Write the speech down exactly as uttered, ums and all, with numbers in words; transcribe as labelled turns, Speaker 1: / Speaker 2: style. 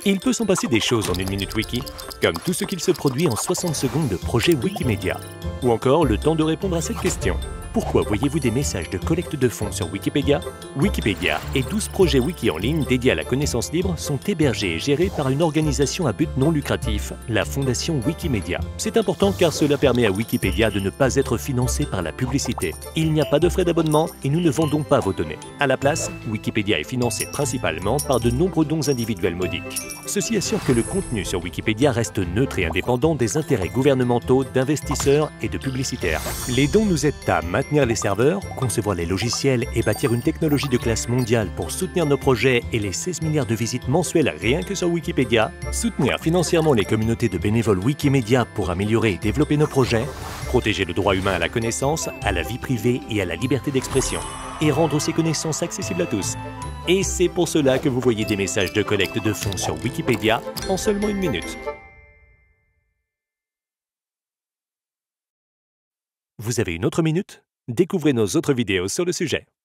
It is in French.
Speaker 1: Il peut s'en passer des choses en une minute wiki, comme tout ce qu'il se produit en soixante secondes de projet Wikimedia. Ou encore le temps de répondre à cette question. Pourquoi voyez-vous des messages de collecte de fonds sur Wikipédia? Wikipédia et douze projets wiki en ligne dédiés à la connaissance libre sont hébergés et gérés par une organisation à but non lucratif, la Fondation Wikimedia. C'est important car cela permet à Wikipédia de ne pas être financé par la publicité. Il n'y a pas de frais d'abonnement et nous ne vendons pas vos données. À la place, Wikipédia est financé principalement par de nombreux dons individuels modiques. Ceci assure que le contenu sur Wikipédia reste neutre et indépendant des intérêts gouvernementaux, d'investisseurs et de publicitaires. Les dons nous aident à maintenir les serveurs, concevoir les logiciels et bâtir une technologie de classe mondiale pour soutenir nos projets et les seize milliards de visites mensuelles rien que sur Wikipédia, soutenir financièrement les communautés de bénévoles Wikimedia pour améliorer et développer nos projets, protéger le droit humain à la connaissance, à la vie privée et à la liberté d'expression, et rendre ces connaissances accessibles à tous. Et c'est pour cela que vous voyez des messages de collecte de fonds sur Wikipédia en seulement une minute. Vous avez une autre minute? Découvrez nos autres vidéos sur le sujet.